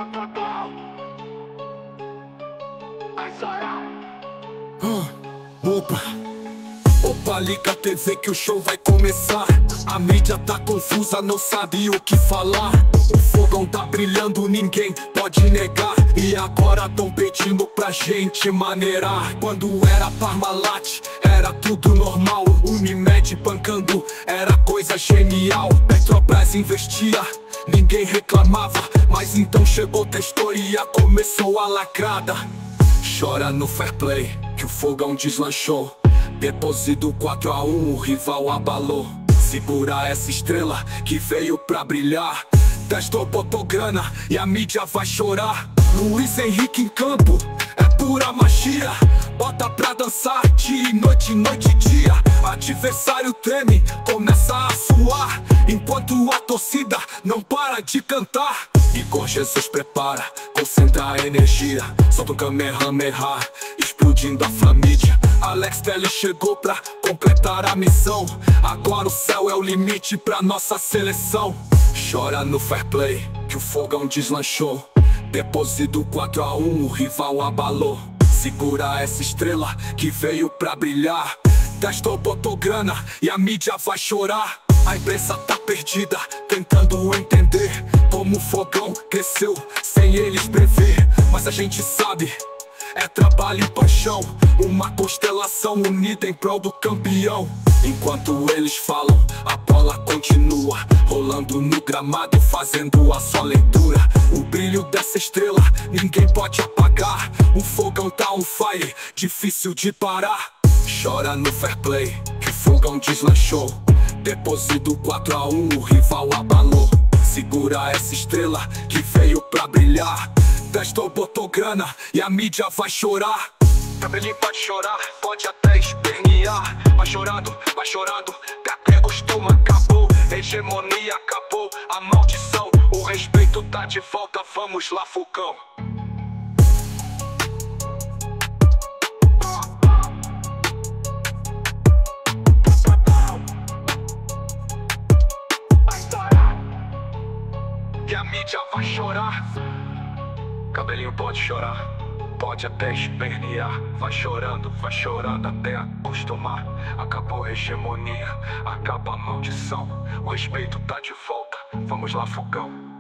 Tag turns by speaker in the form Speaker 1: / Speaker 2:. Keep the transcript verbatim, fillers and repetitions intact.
Speaker 1: Ah, opa, opa, liga a T V que o show vai começar. A mídia tá confusa, não sabe o que falar. O fogão tá brilhando, ninguém pode negar. E agora tão pedindo pra gente maneirar. Quando era Parmalat, era tudo normal. Unimed pancando, era coisa genial. Petrobras investia, ninguém reclamava. Mas então chegou Testoria, começou a lacrada. Chora no fair play, que o fogão deslanchou. Depois do quatro a um, o rival abalou. Segura essa estrela que veio pra brilhar. Testou, botou grana e a mídia vai chorar. Luiz Henrique em campo, é pura magia. Bota pra dançar dia e noite, noite e dia. Adversário treme, começa a suar, enquanto a torcida não para de cantar. Igor Jesus prepara, concentra a energia. Solta um Kamehameha, explodindo a família. Alex Telles chegou pra completar a missão. Agora o céu é o limite pra nossa seleção. Chora no fair play, que o fogão deslanchou. Depois do quatro a um, o rival abalou. Segura essa estrela que veio pra brilhar. Testou, botou grana e a mídia vai chorar. A imprensa tá perdida, tentando entender como o fogão cresceu sem eles prever. Mas a gente sabe, é trabalho e paixão, uma constelação unida em prol do campeão. Enquanto eles falam, a bola continua rolando no gramado, fazendo a sua leitura. O brilho dessa estrela ninguém pode apagar. O fogão tá on fire, difícil de parar. Chora no fair play, que o fogão deslanchou. Depois do quatro a um, o rival abalou. Segura essa estrela que veio pra brilhar. Testou, botou grana e a mídia vai chorar. Cabelinho pode chorar, pode até espernear. Vai chorando, vai chorando, até costuma, acabou. Hegemonia acabou, a maldição. O respeito tá de volta, vamos lá, fogão. E a mídia vai chorar. Cabelinho pode chorar, pode até espernear. Vai chorando, vai chorando até acostumar. Acabou a hegemonia, acaba a maldição. O respeito tá de volta, vamos lá, fogão.